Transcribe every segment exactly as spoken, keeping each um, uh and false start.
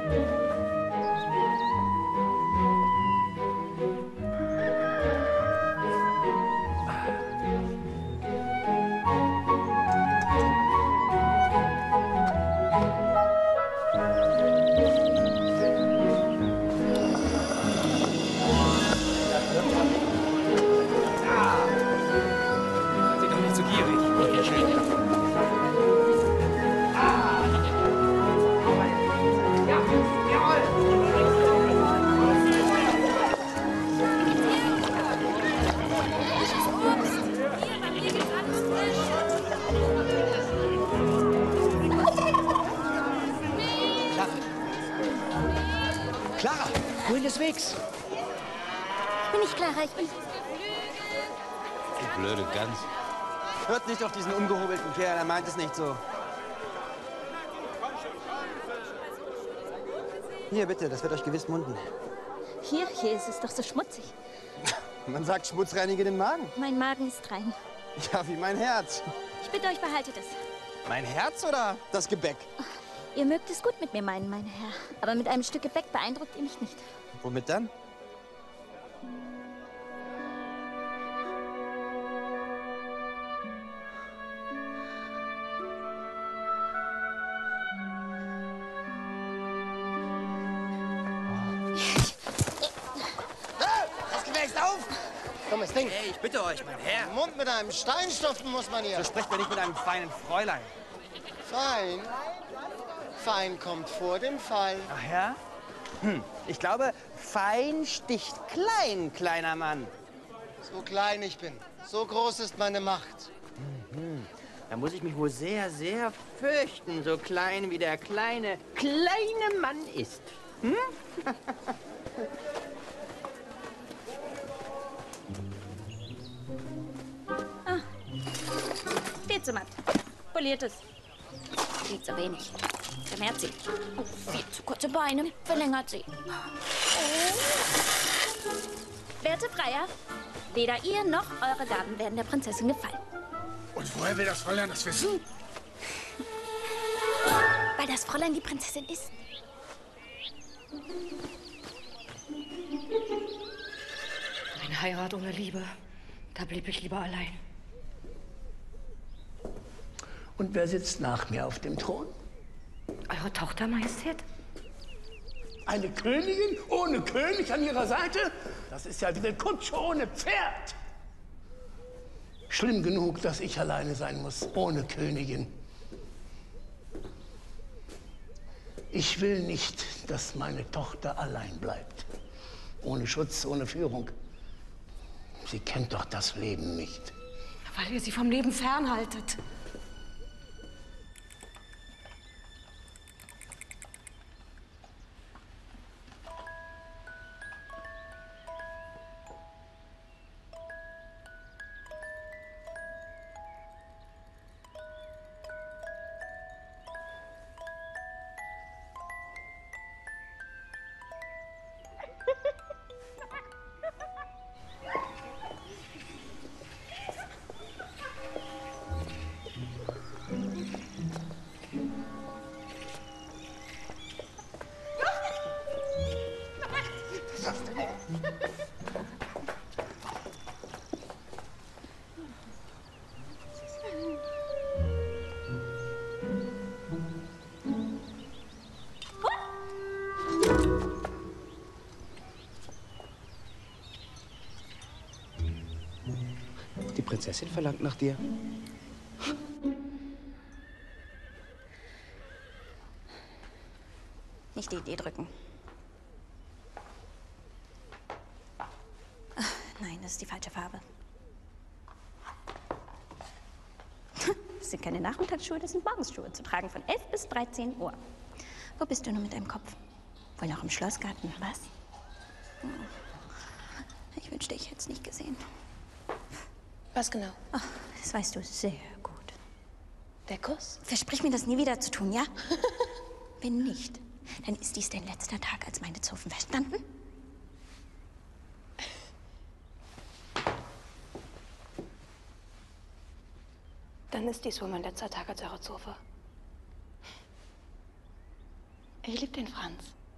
Clara, wohin des Wegs? Ich bin nicht Clara, ich bin... Die blöde Gans. Hört nicht auf diesen umgehobelten Kerl, er meint es nicht so. Hier, bitte, das wird euch gewiss munden. Hier, hier ist es doch so schmutzig. Man sagt, Schmutz reinige den Magen. Mein Magen ist rein. Ja, wie mein Herz. Ich bitte euch, behaltet es. Mein Herz oder das Gebäck? Ihr mögt es gut mit mir meinen, mein Herr. Aber mit einem Stück Gebäck beeindruckt ihr mich nicht. Womit dann? Das Gefäß auf! Dummes Ding. Hey, ich bitte euch, mein Herr. Den Mund mit einem Stein stopfen muss man hier. So spricht man nicht mit einem feinen Fräulein. Fein. Fein kommt vor dem Fall. Ach ja? Hm, ich glaube, fein sticht klein, kleiner Mann. So klein ich bin, so groß ist meine Macht. Mhm. Da muss ich mich wohl sehr, sehr fürchten, so klein wie der kleine, kleine Mann ist. Hm? Ah. Viel zu matt. Poliertes. Viel zu wenig. Vermehrt sie. Oh, viel zu kurze Beine. Verlängert sie. Oh. Werte Freier, weder ihr noch eure Gaben werden der Prinzessin gefallen. Und woher will das Fräulein das wissen? Weil das Fräulein die Prinzessin ist. Eine Heirat ohne Liebe, da blieb ich lieber allein. Und wer sitzt nach mir auf dem Thron? Eure Tochter, Majestät? Eine Königin ohne König an ihrer Seite? Das ist ja wie eine Kutsche ohne Pferd. Schlimm genug, dass ich alleine sein muss, ohne Königin. Ich will nicht, dass meine Tochter allein bleibt. Ohne Schutz, ohne Führung. Sie kennt doch das Leben nicht. Weil ihr sie vom Leben fernhaltet. Die Prinzessin verlangt nach dir. Nicht die Idee drücken. Ach, nein, das ist die falsche Farbe. Das sind keine Nachmittagsschuhe, das sind Morgensschuhe. Zu tragen von elf bis dreizehn Uhr. Wo bist du nur mit deinem Kopf? Wohl noch im Schlossgarten, was? Ich wünschte, ich hätte es nicht gesehen. Was genau? Ach, das weißt du sehr gut. Der Kuss? Versprich mir, das nie wieder zu tun, ja? Wenn nicht, dann ist dies dein letzter Tag als meine Zofen, verstanden? Dann ist dies wohl mein letzter Tag als eure Zofe. Ich liebe den Franz.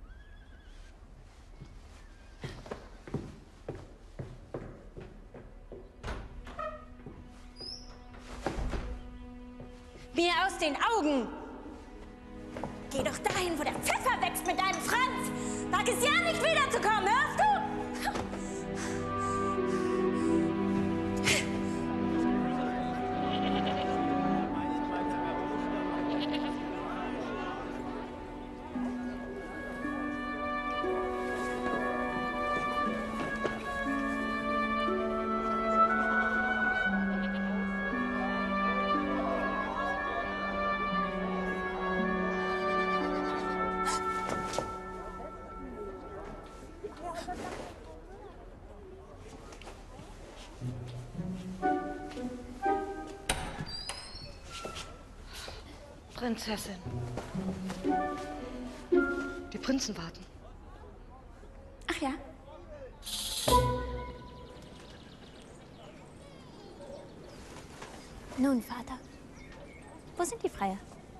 Augen! Geh doch dahin, wo der Pfeffer wächst mit deinem Franz! Wag es ja nicht wiederzukommen, hörst du? Prinzessin. Die Prinzen warten. Ach ja? Nun, Vater, wo sind die Freier?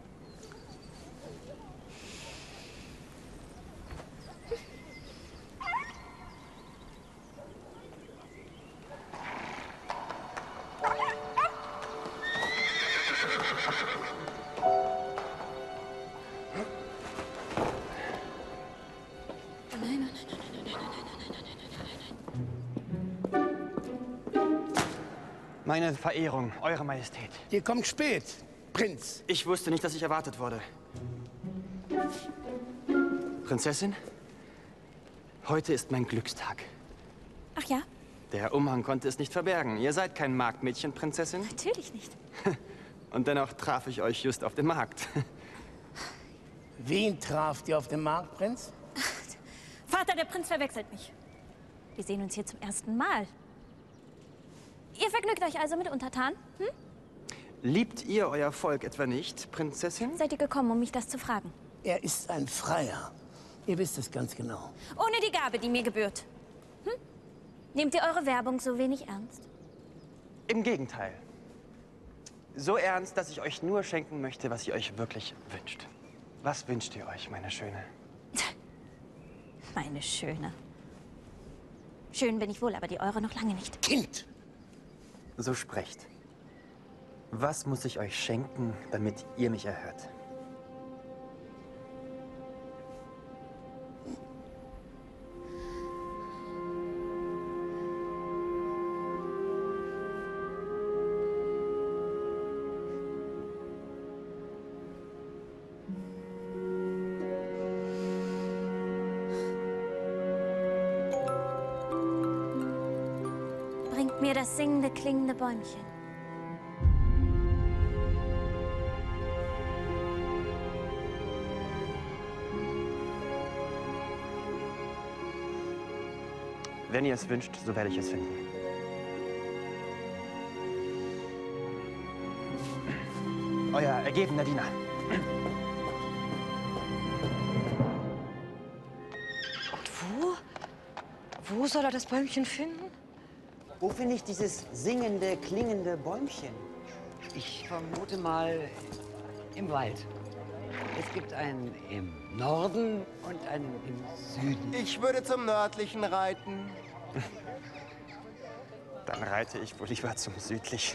Meine Verehrung, Eure Majestät. Ihr kommt spät, Prinz. Ich wusste nicht, dass ich erwartet wurde. Prinzessin, heute ist mein Glückstag. Ach ja? Der Umhang konnte es nicht verbergen. Ihr seid kein Marktmädchen, Prinzessin. Natürlich nicht. Und dennoch traf ich euch just auf dem Markt. Wen traft ihr auf dem Markt, Prinz? Vater, der Prinz verwechselt mich. Wir sehen uns hier zum ersten Mal. Ihr vergnügt euch also mit Untertanen? Hm? Liebt ihr euer Volk etwa nicht, Prinzessin? Seid ihr gekommen, um mich das zu fragen? Er ist ein Freier. Ihr wisst es ganz genau. Ohne die Gabe, die mir gebührt. Hm? Nehmt ihr eure Werbung so wenig ernst? Im Gegenteil. So ernst, dass ich euch nur schenken möchte, was ihr euch wirklich wünscht. Was wünscht ihr euch, meine Schöne? Meine Schöne. Schön bin ich wohl, aber die eure noch lange nicht. Kind! So sprecht. Was muss ich euch schenken, damit ihr mich erhört? Bringt mir das singende, klingende Bäumchen. Wenn ihr es wünscht, so werde ich es finden. Euer ergebener Diener. Und wo? Wo soll er das Bäumchen finden? Wo finde ich dieses singende, klingende Bäumchen? Ich vermute mal im Wald. Es gibt einen im Norden und einen im Süden. Ich würde zum nördlichen reiten. Dann reite ich wohl lieber zum südlichen.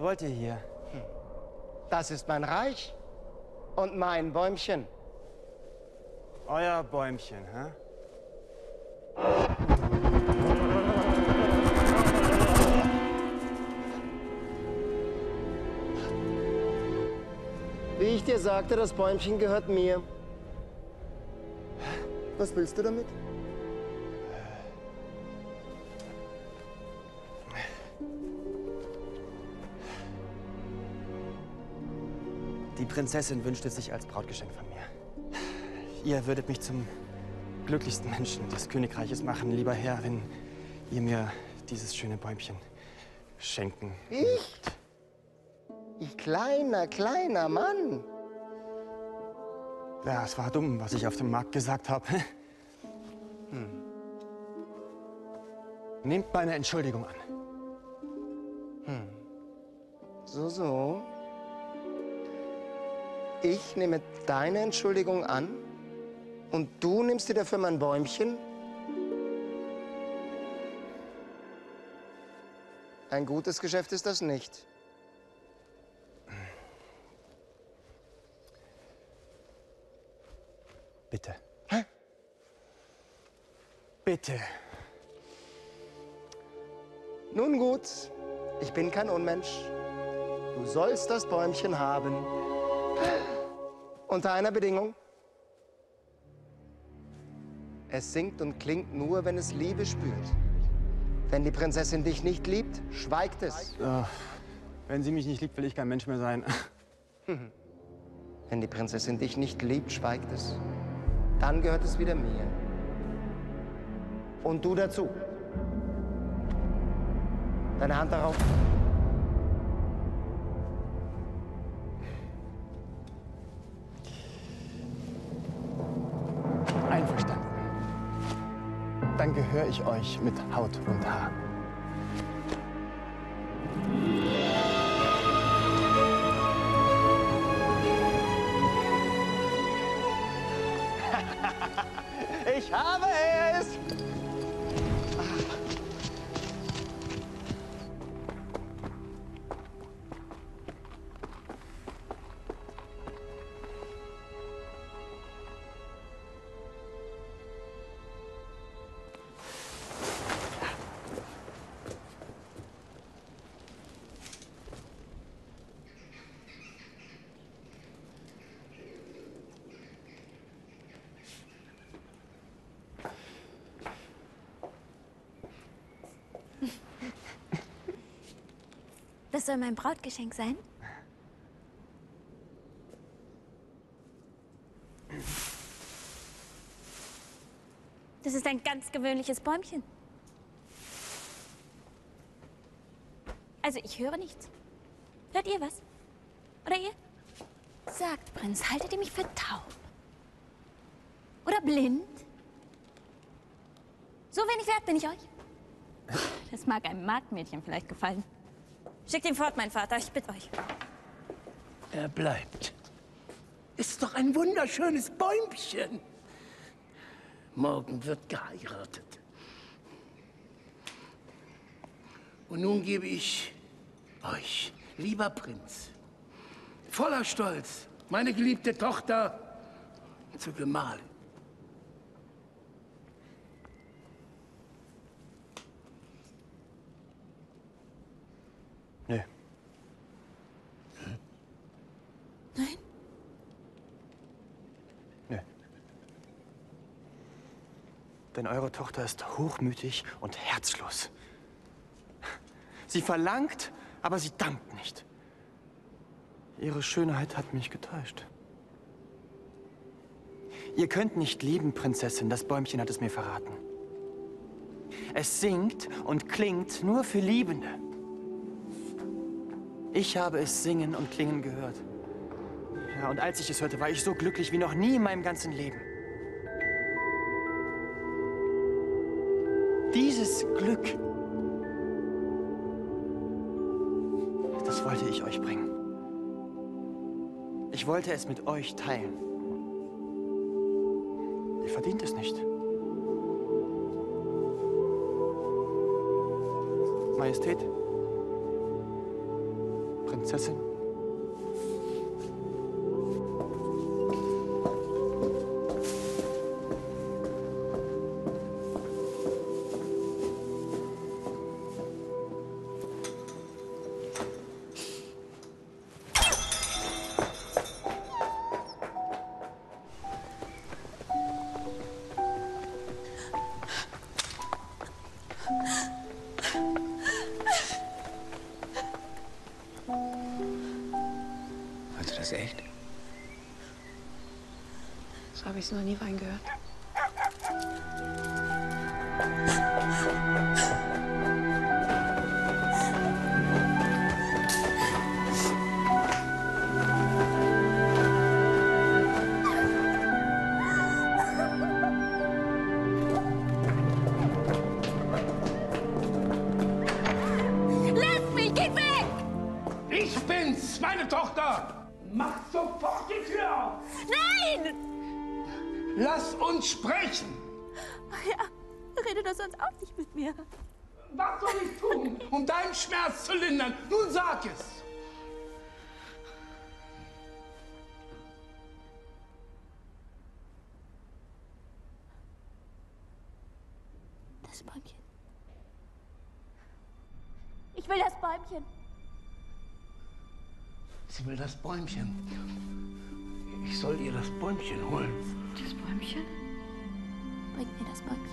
wollt ihr hier? Das ist mein Reich und mein Bäumchen. Euer Bäumchen, hä? Wie ich dir sagte, das Bäumchen gehört mir. Was willst du damit? Die Prinzessin wünscht es sich als Brautgeschenk von mir. Ihr würdet mich zum glücklichsten Menschen des Königreiches machen, lieber Herr, wenn ihr mir dieses schöne Bäumchen schenken. Ich? Ich kleiner, kleiner Mann. Ja, es war dumm, was ich auf dem Markt gesagt habe. Hm. Nehmt meine Entschuldigung an. Hm. So, so. Ich nehme deine Entschuldigung an und du nimmst dir dafür mein Bäumchen? Ein gutes Geschäft ist das nicht. Bitte. Hä? Bitte. Nun gut, ich bin kein Unmensch. Du sollst das Bäumchen haben. Unter einer Bedingung. Es singt und klingt nur, wenn es Liebe spürt. Wenn die Prinzessin dich nicht liebt, schweigt es. Oh, wenn sie mich nicht liebt, will ich kein Mensch mehr sein. Wenn die Prinzessin dich nicht liebt, schweigt es. Dann gehört es wieder mir. Und du dazu. Deine Hand darauf. Einverstanden. Dann gehöre ich euch mit Haut und Haar. Ich habe es! Das soll mein Brautgeschenk sein? Das ist ein ganz gewöhnliches Bäumchen. Also, ich höre nichts. Hört ihr was? Oder ihr? Sagt, Prinz, haltet ihr mich für taub? Oder blind? So wenig wert bin ich euch. Das mag einem Marktmädchen vielleicht gefallen. Schickt ihn fort, mein Vater, ich bitte euch. Er bleibt. Ist doch ein wunderschönes Bäumchen. Morgen wird geheiratet. Und nun gebe ich euch, lieber Prinz, voller Stolz, meine geliebte Tochter zur Gemahlin. Nö. Nein? Nö. Denn eure Tochter ist hochmütig und herzlos. Sie verlangt, aber sie dankt nicht. Ihre Schönheit hat mich getäuscht. Ihr könnt nicht lieben, Prinzessin, das Bäumchen hat es mir verraten. Es singt und klingt nur für Liebende. Ich habe es singen und klingen gehört. Ja, und als ich es hörte, war ich so glücklich wie noch nie in meinem ganzen Leben. Dieses Glück, das wollte ich euch bringen. Ich wollte es mit euch teilen. Ihr verdient es nicht. Majestät, Prinzessin? Meinst du das echt? So habe ich es noch nie weinen gehört. Lass mich, geht weg! Ich bin's, meine Tochter! Mach sofort die Tür auf! Nein! Lass uns sprechen! Ja, rede doch sonst auch nicht mit mir. Was soll ich tun, um deinen Schmerz zu lindern? Nun sag es! Das Bäumchen. Ich will das Bäumchen. Sie will das Bäumchen. Ich soll ihr das Bäumchen holen. Das Bäumchen? Bringt mir das Bäumchen.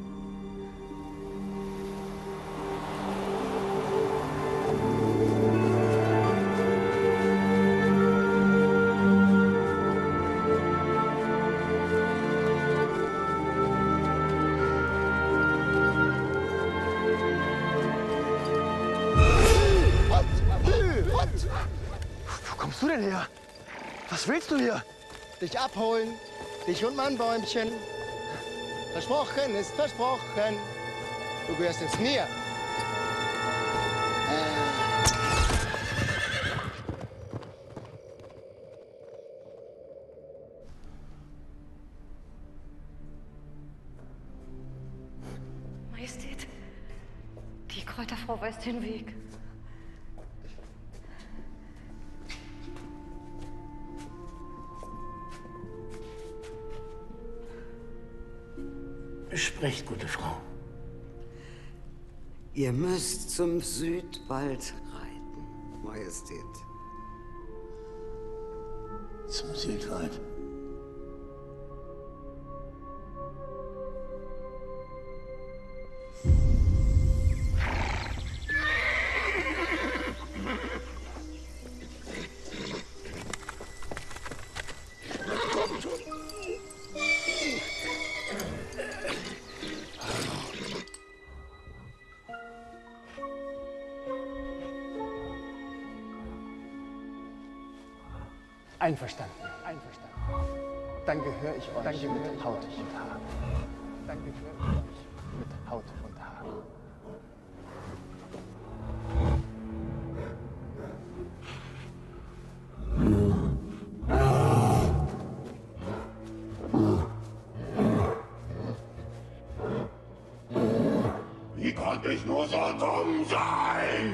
Wo kommst du denn her? Was willst du hier? Dich abholen. Dich und mein Bäumchen. Versprochen ist versprochen. Du gehörst jetzt mir. Majestät, die Kräuterfrau weiß den Weg. Sprecht, gute Frau. Ihr müsst zum Südwald reiten, Majestät. Zum Südwald. Einverstanden, einverstanden. Dann gehöre ich euch Danke mit Haut und Haar. Dann gehöre ich euch mit Haut und Haar. Wie konnte ich nur so dumm sein?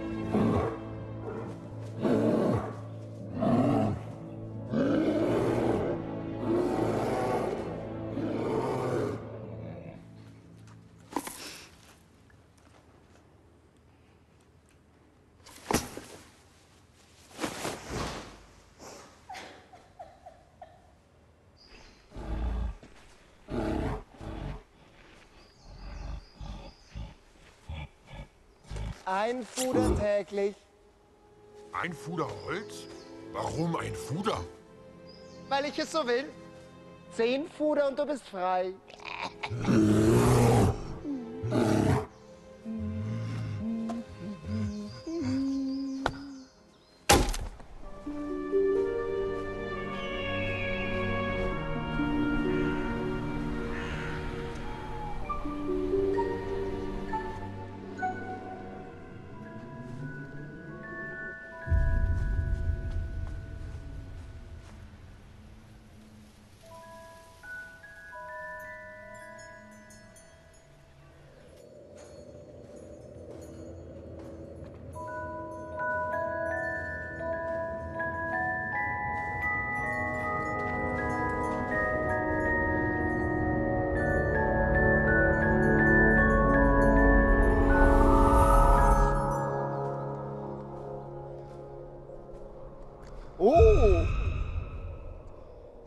Ein Fuder täglich, Ein Fuder Holz? Warum ein Fuder? weil ich es so will. Zehn Fuder und du bist frei.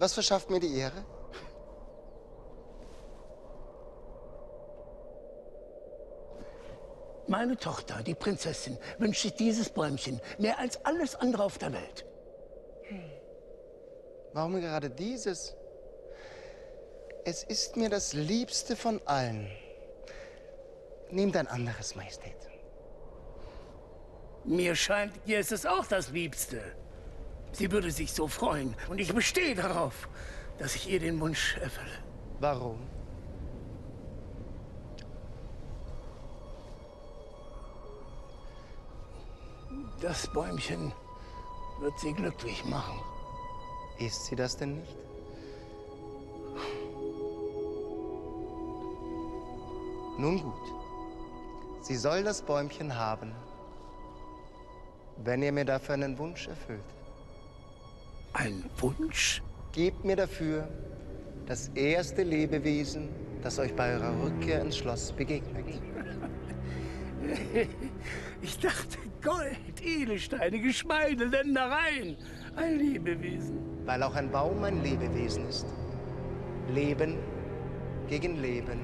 Was verschafft mir die Ehre? Meine Tochter, die Prinzessin, wünscht sich dieses Bäumchen mehr als alles andere auf der Welt. Warum gerade dieses? Es ist mir das Liebste von allen. Nehmt ein anderes, Majestät. Mir scheint, ihr ist es auch das Liebste. Sie würde sich so freuen. Und ich bestehe darauf, dass ich ihr den Wunsch erfülle. Warum? Das Bäumchen wird sie glücklich machen. Ist sie das denn nicht? Nun gut. Sie soll das Bäumchen haben, wenn ihr mir dafür einen Wunsch erfüllt. Ein Wunsch? Gebt mir dafür das erste Lebewesen, das euch bei eurer Rückkehr ins Schloss begegnet. Ich dachte, Gold, Edelsteine, Geschmeide, Ländereien. Ein Lebewesen. Weil auch ein Baum ein Lebewesen ist. Leben gegen Leben.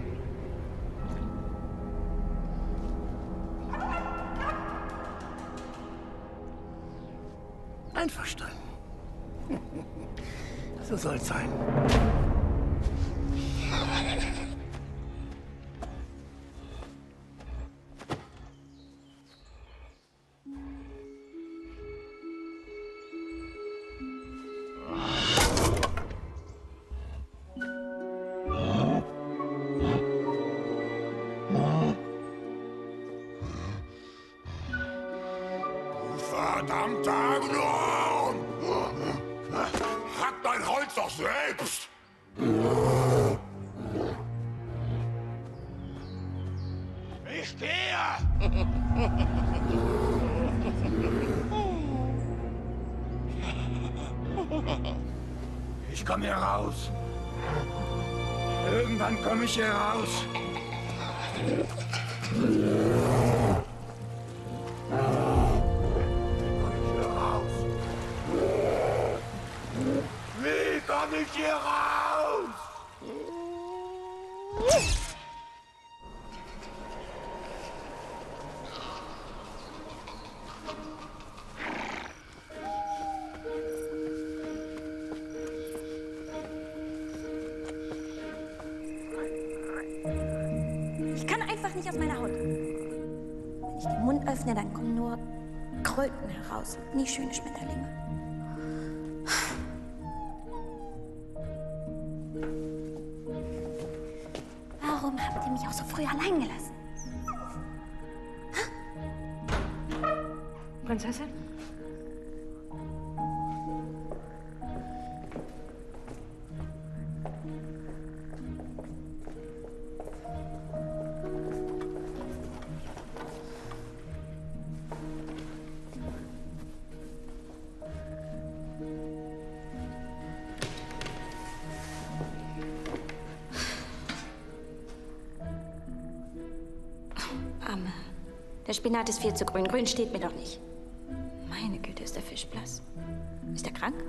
Einverstanden. So soll's sein. Verdammter Gnom! Hack dein Holz doch selbst! Ich gehe! Ich komme hier raus. Irgendwann komme ich hier raus. Wie komme ich hier raus? Ich kann einfach nicht aus meiner Haut. Wenn ich den Mund öffne, dann kommen nur Kröten heraus, nicht schöne Schmetterlinge. Warum habt ihr mich auch so früh allein gelassen? Prinzessin? Amme. Der Spinat ist viel zu grün. Grün steht mir doch nicht. Meine Güte, ist der Fisch blass. Ist er krank?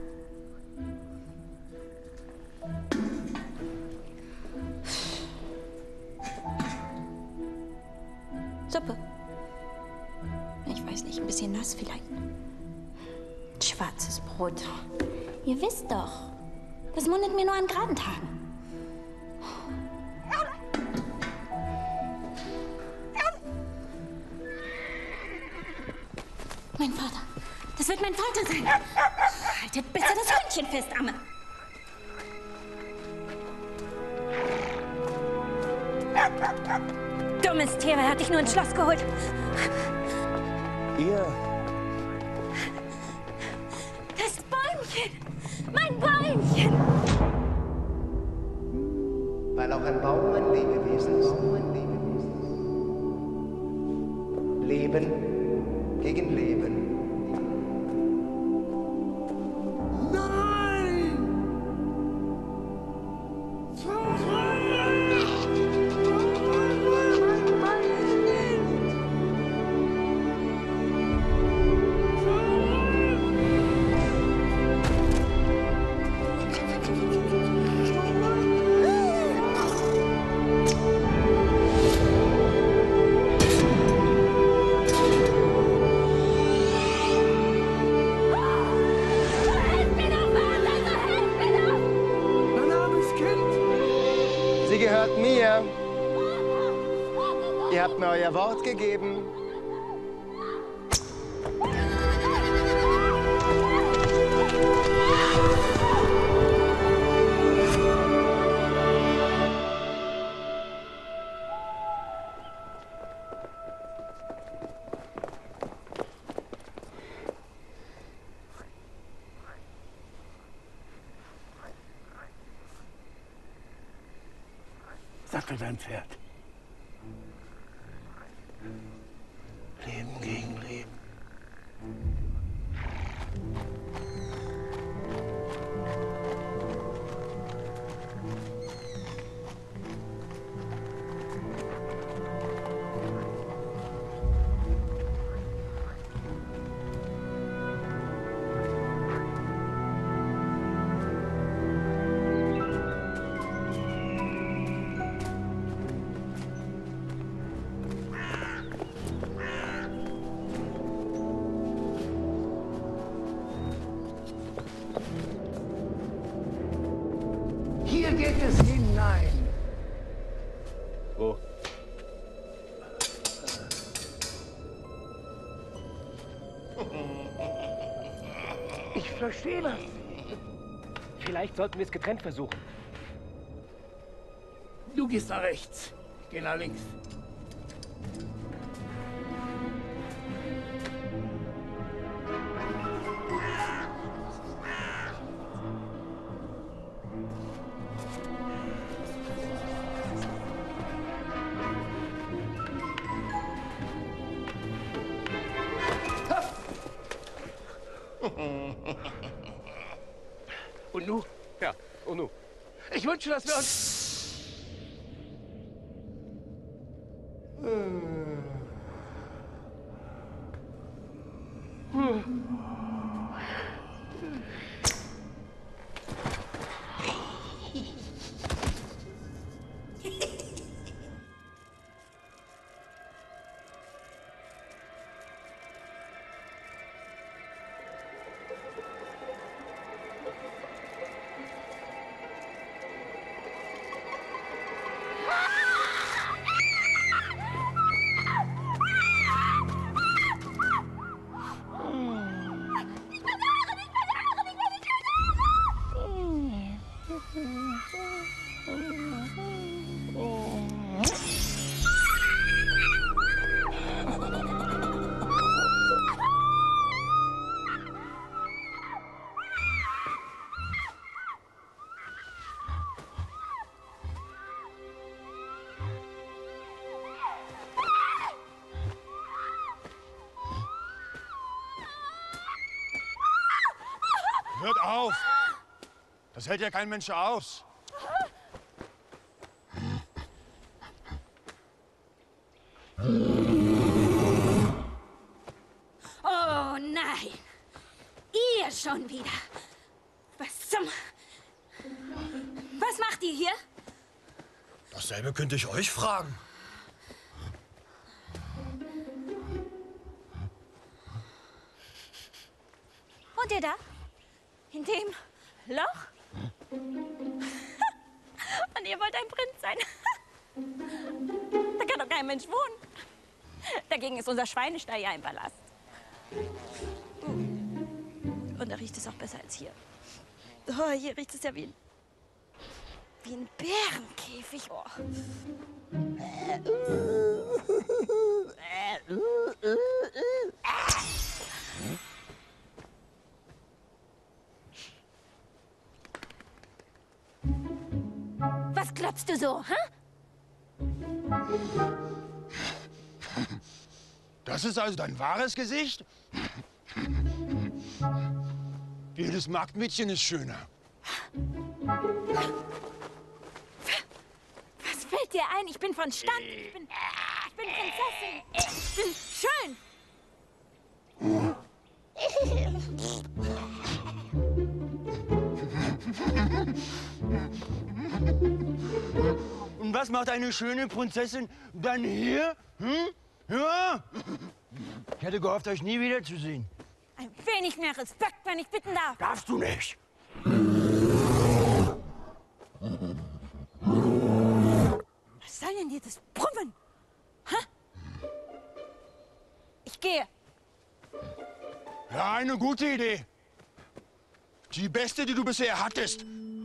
Suppe. Ich weiß nicht, ein bisschen nass vielleicht. Schwarzes Brot. Ihr wisst doch, das mundet mir nur an geraden Tagen. Mein Vater. Das wird mein Vater sein. Haltet besser das Hündchen fest, Amme. Dummes Tier, wer hat dich nur ins Schloss geholt? Ihr? Das Bäumchen! Mein Bäumchen! Weil auch ein Baum ein Lebewesen ist. Leben gegen Leben. Sie gehört mir. Ihr habt mir euer Wort gegeben. Sattel dein Pferd. Leben gegen Leben. Hier geht es hinein. Wo? Ich verstehe das. Vielleicht sollten wir es getrennt versuchen. Du gehst nach rechts. Ich geh nach links. Und nu? Ja, und nu? Ich wünsche, dass wir uns... Hört auf! Das hält ja kein Mensch aus. Oh nein! Ihr schon wieder! Was zum... Was macht ihr hier? Dasselbe könnte ich euch fragen. Und ihr da? In dem Loch? Und ihr wollt ein Prinz sein? Da kann doch kein Mensch wohnen. Dagegen ist unser Schweinestall ja ein Palast. Und da riecht es auch besser als hier. Oh, hier riecht es ja wie ein, wie ein Bärenkäfig. Oh. Was glotzt du so, hä? Das ist also dein wahres Gesicht? Jedes Marktmädchen ist schöner. Was fällt dir ein? Ich bin von Stand. Ich bin, ich bin Prinzessin. Ich bin schön. Und was macht eine schöne Prinzessin dann hier? Hm? Ja? Ich hätte gehofft, euch nie wiederzusehen. Ein wenig mehr Respekt, wenn ich bitten darf. Darfst du nicht. dieses Brummen? Hä? Ich gehe. Ja, eine gute Idee. Die beste, die du bisher hattest.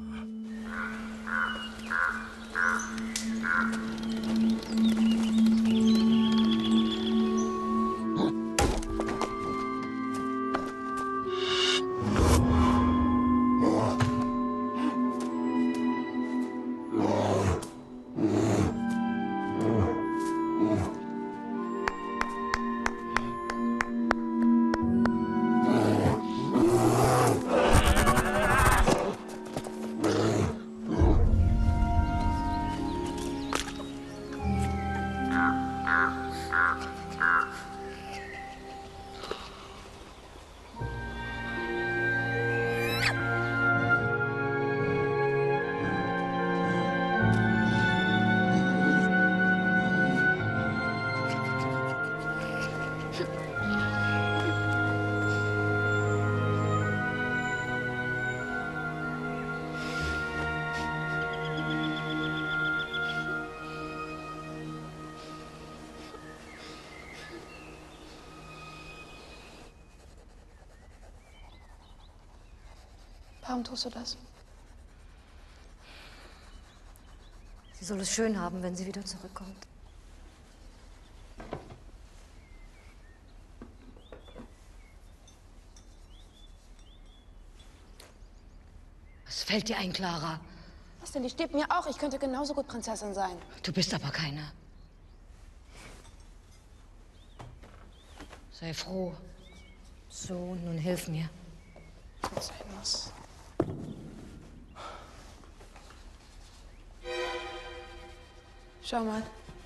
Warum tust du das? Sie soll es schön haben, wenn sie wieder zurückkommt. Was fällt dir ein, Clara? Was denn? Die steht mir auch. Ich könnte genauso gut Prinzessin sein. Du bist aber keine. Sei froh. So, nun hilf mir. Was sein muss. Schau mal.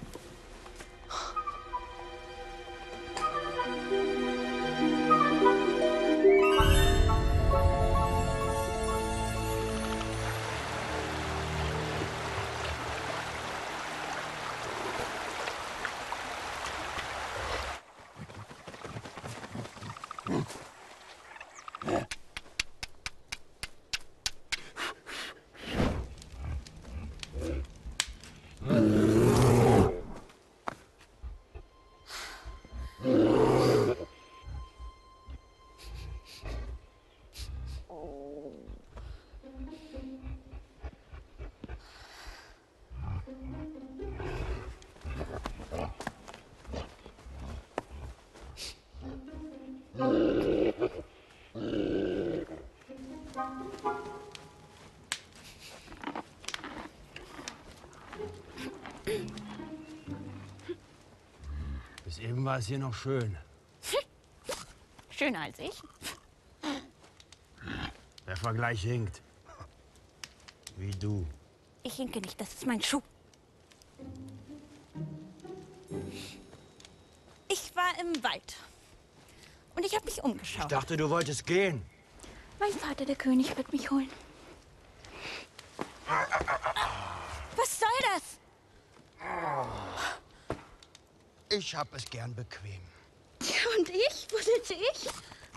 Bis eben war es hier noch schön. Schöner als ich. Der Vergleich hinkt. Wie du. Ich hinke nicht, das ist mein Schuh. Ich war im Wald. Und ich habe mich umgeschaut. Ich dachte, du wolltest gehen. Mein Vater, der König, wird mich holen. Was soll das? Ich hab es gern bequem. Und ich? Wo sitze ich?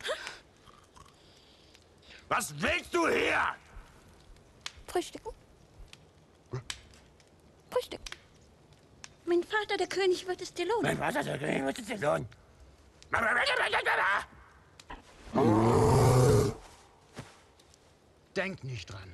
Was willst du hier? Frühstücken. Frühstücken. Mein Vater, der König, wird es dir lohnen. Mein Vater, der König, wird es dir lohnen. Denk nicht dran.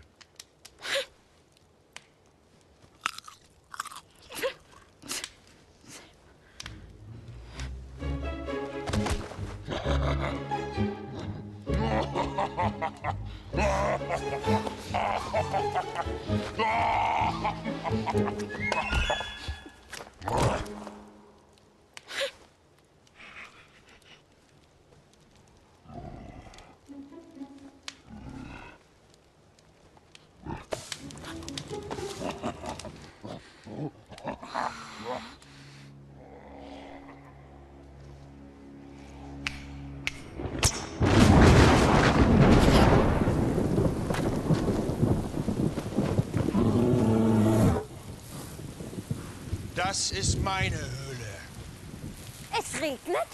Das ist meine Höhle. Es regnet.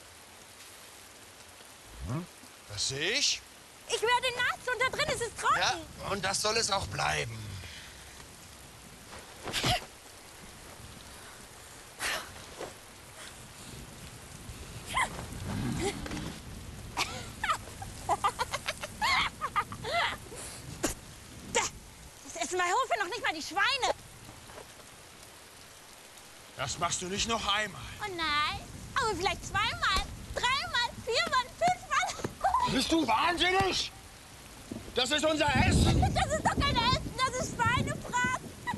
Hm? Das sehe ich. Ich werde nass und da drin ist es trocken. Ja, und das soll es auch bleiben. Hofe noch nicht mal die Schweine. Das machst du nicht noch einmal. Oh nein, aber vielleicht zweimal, dreimal, viermal, fünfmal. Bist du wahnsinnig? Das ist unser Essen. Das ist doch kein Essen, das ist Schweinefraß.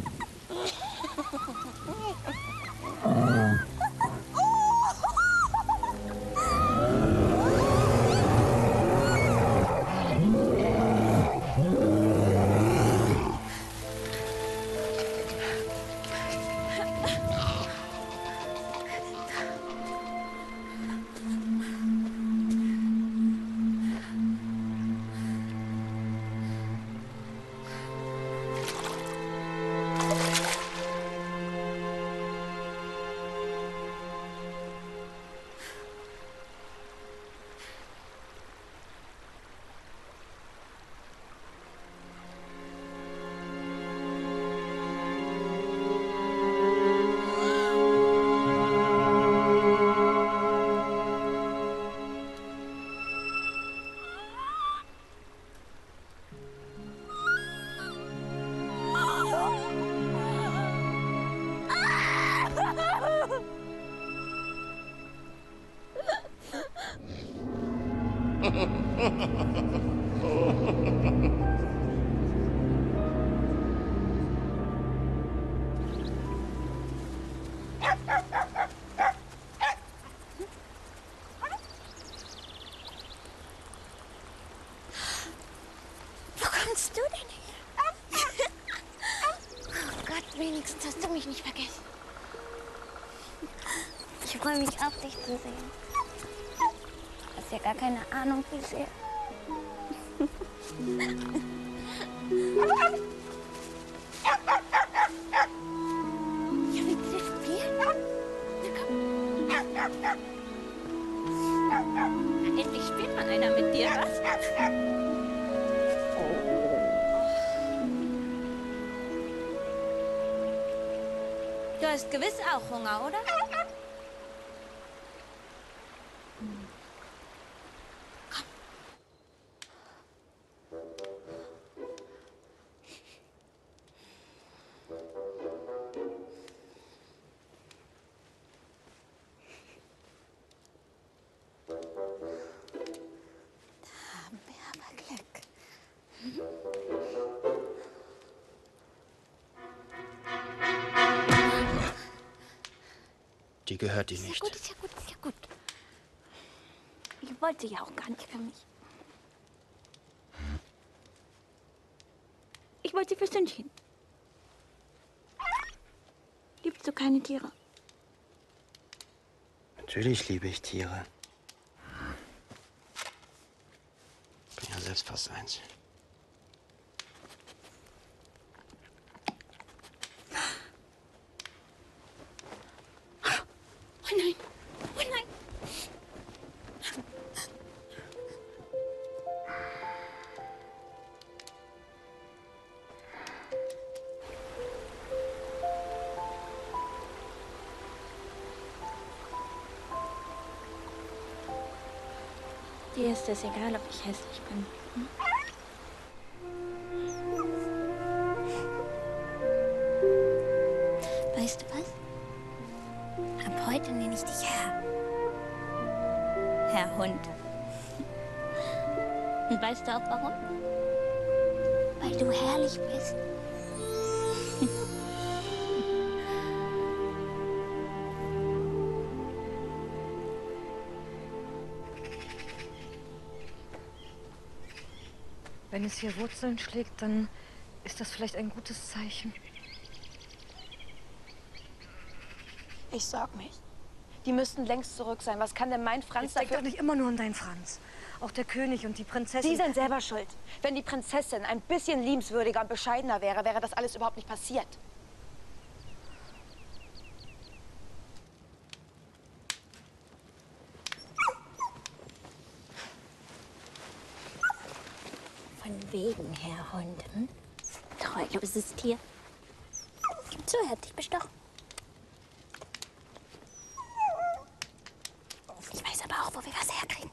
Wo kommst du denn her? Oh Gott, wenigstens hast du mich nicht vergessen. Ich freue mich auch, dich zu sehen. Du hast ja gar keine Ahnung, wie sehr. Ja, willst du spielen? Na komm. Endlich spielt mal einer mit dir, was? Du hast gewiss auch Hunger, oder? Die gehört dir nicht. Ist ja gut, ist ja gut, ist ja gut. Ich wollte ja auch gar nicht für mich. Ich wollte sie für Sündchen. Liebst du keine Tiere? Natürlich liebe ich Tiere. Bin ja selbst fast eins. Oh nein, oh nein. Dir ist es egal, ob ich hässlich bin. Hm? Weißt du was? Ab heute nenne ich dich Herr. Herr Hund. Und weißt du auch warum? Weil du herrlich bist. Wenn es hier Wurzeln schlägt, dann ist das vielleicht ein gutes Zeichen. Ich sorg mich. Die müssten längst zurück sein. Was kann denn mein Franz Jetzt denk dafür... doch nicht immer nur an deinen Franz. Auch der König und die Prinzessin... Sie sind selber schuld. Wenn die Prinzessin ein bisschen liebenswürdiger und bescheidener wäre, wäre das alles überhaupt nicht passiert. Von wegen, Herr Hund. Hm? Treuloses Tier. Gib zu, er hat dich bestochen. Ich weiß aber auch, wo wir was herkriegen.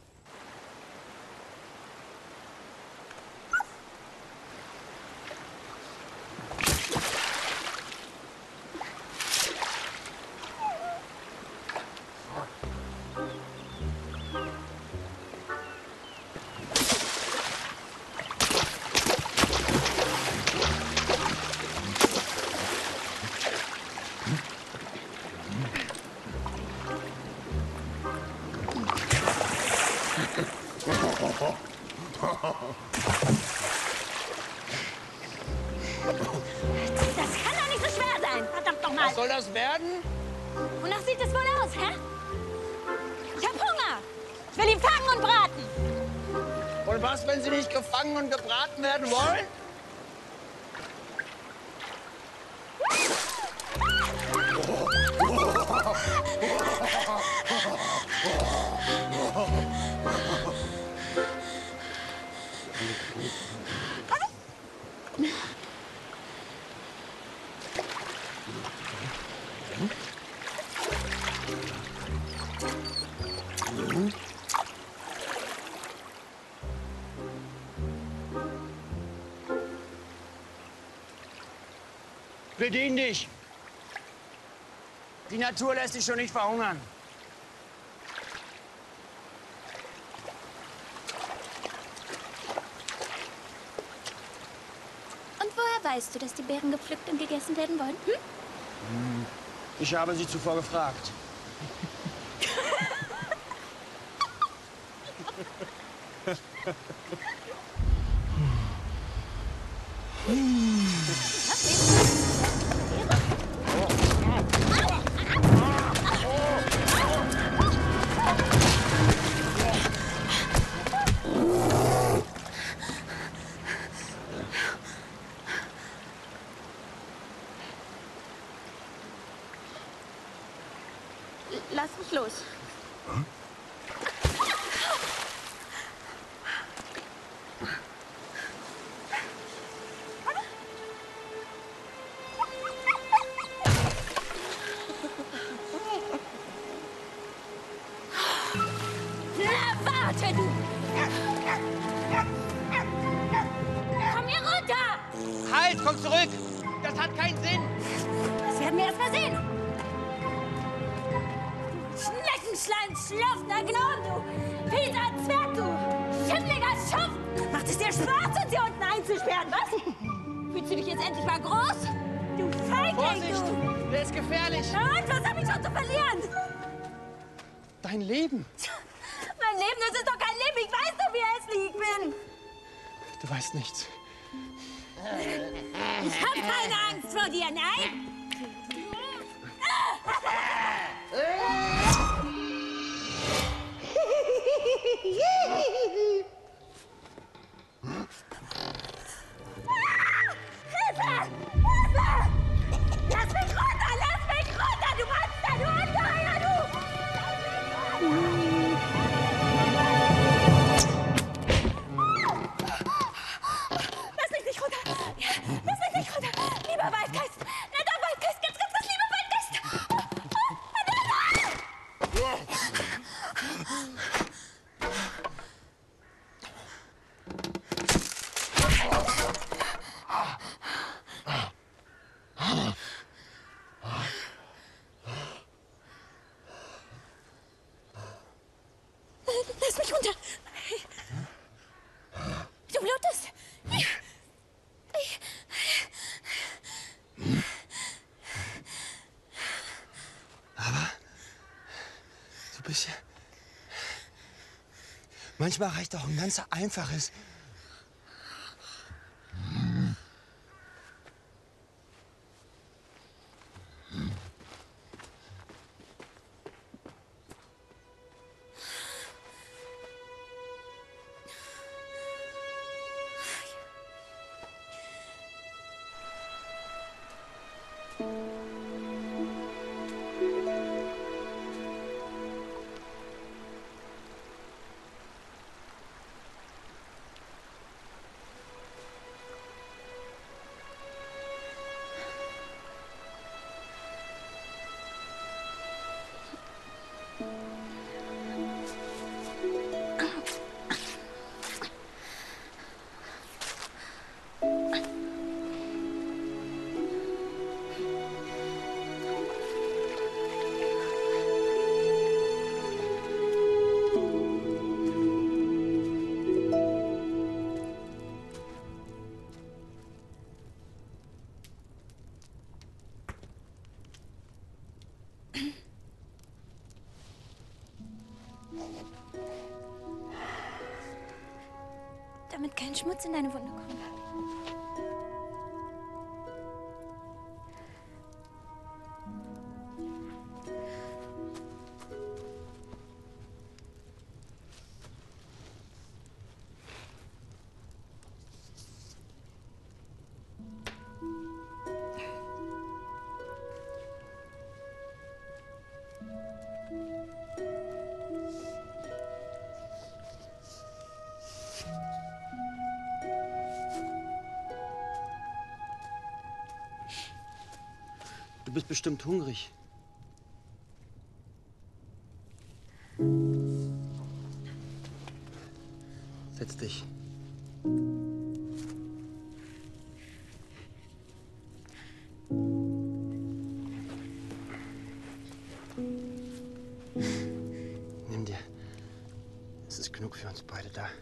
Das kann doch nicht so schwer sein. Verdammt nochmal. Was soll das werden? Wonach sieht es wohl aus, hä? Ich hab Hunger. Ich will ihn fangen und braten. Und was, wenn Sie nicht gefangen und gebraten werden wollen? Bedien dich! Die Natur lässt dich schon nicht verhungern. Und woher weißt du, dass die Beeren gepflückt und gegessen werden wollen? Hm? Ich habe sie zuvor gefragt. Lass mich los. Hm? Na, warte, du! Komm hier runter! Halt, komm zurück! Das hat keinen Sinn! Das werden wir erst mal sehen. Schneckenschleim, schlafender Gnome, du! Peter Zwerg, du! Schimmliger Schuft! Macht es dir Spaß, uns hier unten einzusperren, was? Fühlst du dich jetzt endlich mal groß? Du Feigling, Vorsicht! du! Der ist gefährlich! Und was hab ich schon zu verlieren? Dein Leben. Mein Leben, das ist doch kein Leben. Ich weiß doch, wie hässlich ich bin. Du weißt nichts. Ich hab keine Angst vor dir, nein? Hilfe! Hilfe! Lass mich runter! Lass mich runter! Du Monster! Du Ungeheuer! Du! Lass mich nicht runter! Ja, lass mich nicht runter! Lieber Waldgeist! Netter Waldgeist! Ganz, ganz, ganz lieber Waldgeist! Lass mich runter! Du blutest! Aber du bist ja... Manchmal reicht auch ein ganz einfaches... Damit kein Schmutz in deine Wunde kommt. Du bist bestimmt hungrig. Setz dich. Nimm dir. Es ist genug für uns beide da.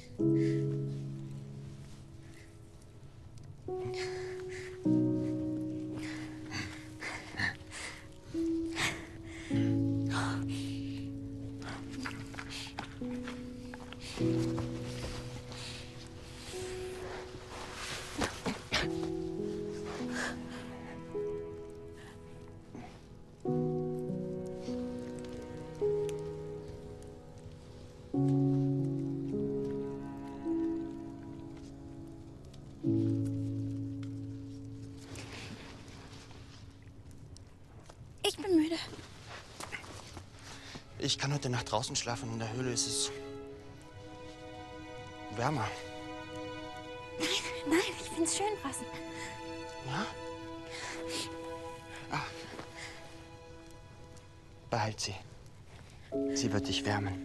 Ich bin müde. Ich kann heute Nacht draußen schlafen. In der Höhle ist es wärmer. Nein, nein, ich find's schön draußen. Ja? Ah. Behalt sie. Sie wird dich wärmen.